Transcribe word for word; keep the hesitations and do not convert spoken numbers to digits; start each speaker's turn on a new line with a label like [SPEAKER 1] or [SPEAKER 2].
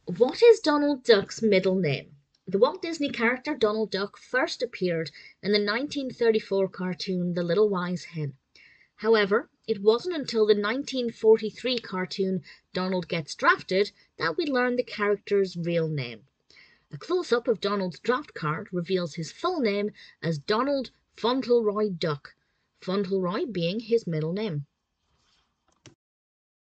[SPEAKER 1] What is Donald Duck's middle name? The Walt Disney character Donald Duck first appeared in the nineteen thirty-four cartoon The Little Wise Hen. However, it wasn't until the nineteen forty-three cartoon Donald Gets Drafted that we learned the character's real name. A close-up of Donald's draft card reveals his full name as Donald Fauntleroy Duck, Fauntleroy being his middle name.